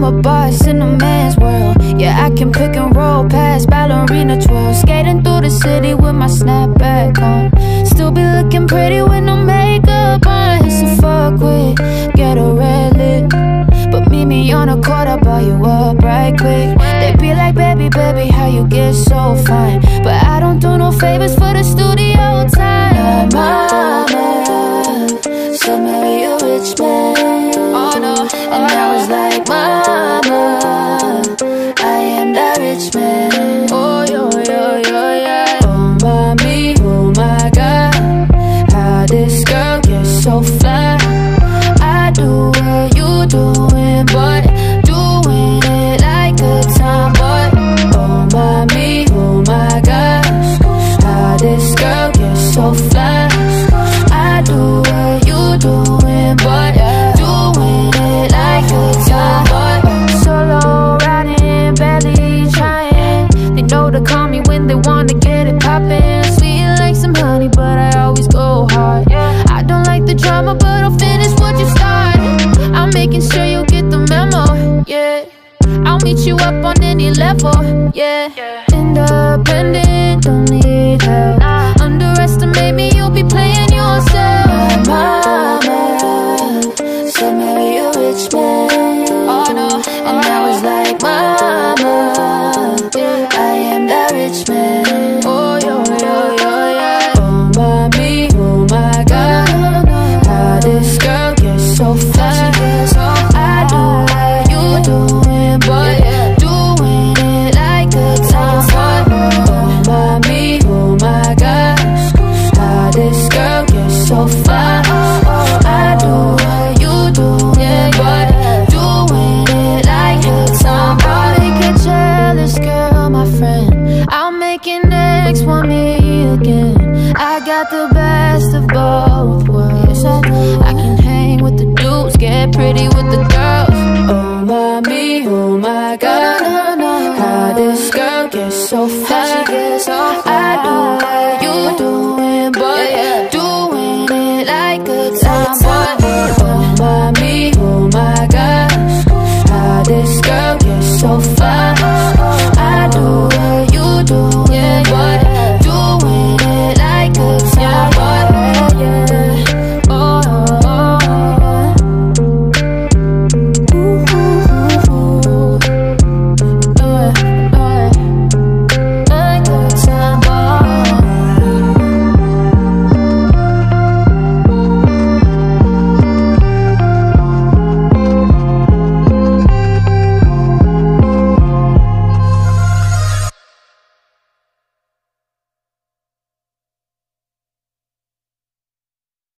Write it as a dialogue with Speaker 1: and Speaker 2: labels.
Speaker 1: a boss in a man's world. Yeah, I can pick and roll past ballerina twirl. Skating through the city with my snapback on. Still be looking pretty with no makeup on. It's a fuck with, get a red lip. But meet me on a court, I'll buy you up right quick. They be like, baby, baby, how you get so fine? But I don't do no favors for the studio time. My mama said marry a rich man. Oh no, and I was like, mama, I am that rich man. Oh yo, yo, yo, yeah. Oh mommy, oh my God, how this girl gets so fly. I do what you doing, but doing it like a tomboy. Oh mommy, oh my gosh, how this girl gets so fly. I do what you doing, but doing it like a tomboy. Solo riding, barely trying. They know to call me when they wanna get it poppin'. Sweet like some honey, but I always go hard. I don't like the drama, but I'll finish what you started. I'm making sure you get the memo, yeah. I'll meet you up on any level, yeah. Independent, don't need help. Underestimate me, you'll be playing yourself. Mama said marry a rich man. Oh no, and I was like, mama, I am that rich man. Oh yo, yo, yo, yeah. Oh mommy, oh my God, how this girl gets so fly. I do what you doing, but doing it like a tomboy. Oh mommy, oh my gosh, how this girl gets so fly. I do what you doing, but doing it like a tomboy. Make a jealous girl, my friend. I'll make an next want me again. I got the best of both worlds. I can hang with the dudes, get pretty with the girls. Oh mommy, oh my God, how this girl gets so fly. I do what you doing, but doing it like a tomboy. Oh mommy, oh my gosh, how this girl gets so fly.